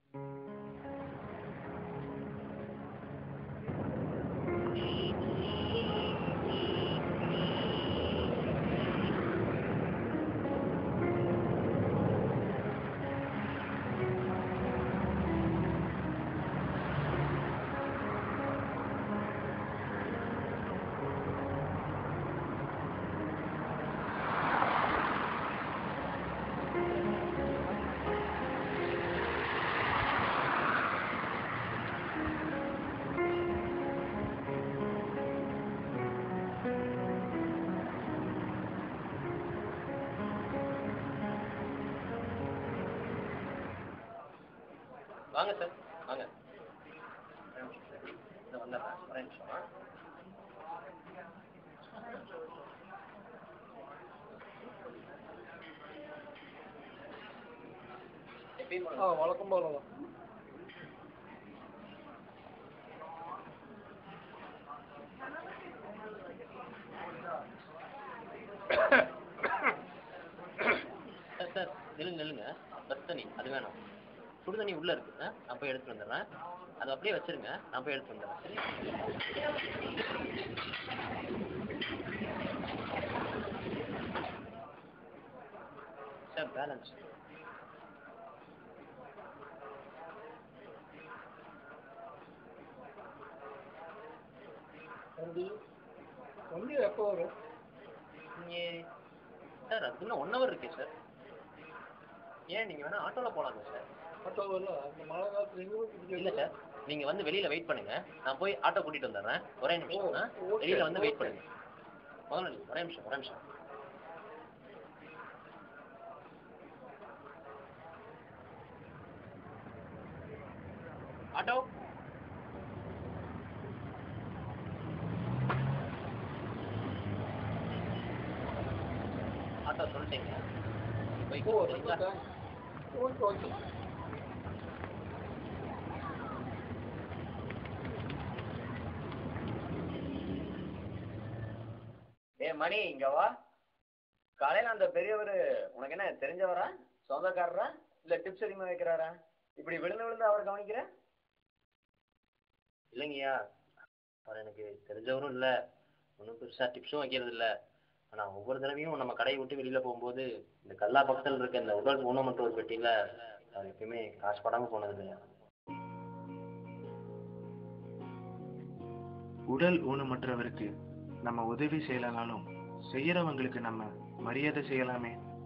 வாங்க சார், வாங்க. வந்துடுறேன், ஒரே நிமிஷம். வழக்கம் போல சார் நில்லுங்க. பஸ் தண்ணி அது வேணும். சுடு தண்ணி உள்ள இருக்கு, நான் போய் எடுத்துட்டு வந்துடுறேன். அதை அப்படியே வச்சிருங்க, நான் போய் எடுத்துட்டு வந்துடுறேன். சார் பேலன்ஸ் வண்டி எப்போ வரும்? சார் அதுக்கு இன்னும் 1 hour இருக்கு சார். ஏன் நீங்கள் வேணால் ஆட்டோவில் போகலாங்க சார். ஆட்டோவில் அந்த மழை காலத்துல இல்லை சார், நீங்கள் வந்து வெளியில் வெயிட் பண்ணுங்க, நான் போய் ஆட்டோ கூட்டிகிட்டு வந்துடுறேன். ஒரே நிமிஷம், வெளியில் வந்து வெயிட் பண்ணுங்க. முதல்ல ஒரே நிமிஷம். ஆட்டோ ஆட்டோ சொல்லிட்டீங்க. மணி இங்க வா. காலையில அந்த பெரியவர் உனக்கு என்ன தெரிஞ்சவரா, சொந்தக்காரரா, இல்ல டிப்ஸ் அதிகமா வைக்கிறாரா? இப்படி விழுந்து அவர் கவனிக்கிற? இல்லைங்கய்யா, அவர் எனக்கு தெரிஞ்சவரும் இல்லை, ஒன்றும் பெருசாக டிப்ஸும் வைக்கிறது இல்லை. ஆனால் ஒவ்வொரு தடவையும் நம்ம கடையை விட்டு வெளியில் போகும்போது இந்த கல்லா பக்கத்தில் இருக்க இந்த உடல் ஊனமற்றோர் பெட்டியில் அவர் எப்பயுமே காசு படாமல் போனது இல்லையா. உடல் ஊனமற்றவருக்கு நம்ம உதவி செய்யலனாலும் செய்யறவங்களுக்கு நம்ம மரியாதை செய்யலாமே.